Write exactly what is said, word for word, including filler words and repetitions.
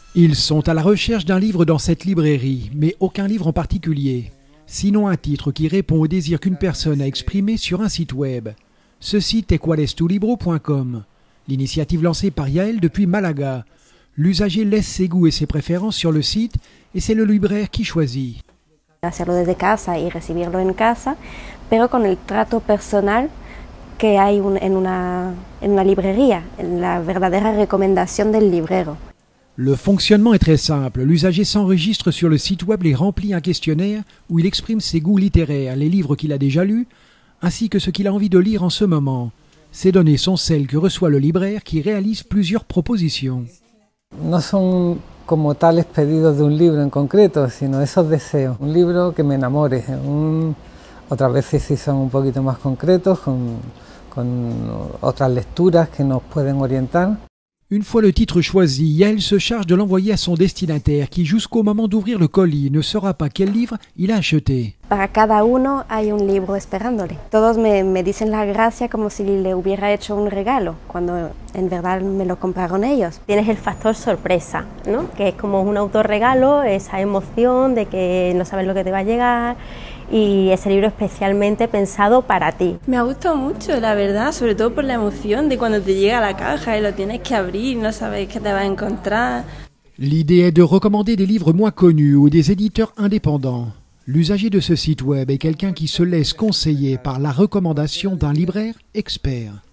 Ils sont à la recherche d'un livre dans cette librairie, mais aucun livre en particulier. Sinon un titre qui répond au désir qu'une personne a exprimé sur un site web. Ce site est cual es tu libro point com. L'initiative lancée par Yael depuis Malaga. L'usager laisse ses goûts et ses préférences sur le site et c'est le libraire qui choisit. Hacerlo desde casa y recibirlo en casa, pero con el trato personal que hay un, en, una, en una librería, en la verdadera recomendación del librero. Le fonctionnement est très simple. L'usager s'enregistre sur le site web et remplit un questionnaire où il exprime ses goûts littéraires, les livres qu'il a déjà lus, ainsi que ce qu'il a envie de lire en ce moment. Ces données sont celles que reçoit le libraire qui réalise plusieurs propositions. No son como tales pedidos de un libro en concreto, sino esos deseos. Un libro que me enamore. Un, otras veces sí son un poquito más concretos, con, con otras lecturas que nos pueden orientar. Une fois le titre choisi, Yael se charge de l'envoyer à son destinataire qui, jusqu'au moment d'ouvrir le colis, ne saura pas quel livre il a acheté. Para cada uno hay un libro esperándole. Todos me, me dicen la gracia como si le hubiera hecho un regalo, cuando en verdad me lo compraron ellos. Tienes el factor sorpresa, ¿no? Que es como un autorregalo, esa emoción de que no sabes lo que te va a llegar. Y ese libro especialmente pensado para ti. Me ha gustado mucho, la verdad, sobre todo por la emoción de cuando te llega a la caja y lo tienes que abrir, no sabes qué te vas a encontrar. L'idée est de recommander des livres moins connus ou des éditeurs indépendants. L'usager de ce site web est quelqu'un qui se laisse conseiller par la recommandation d'un libraire expert.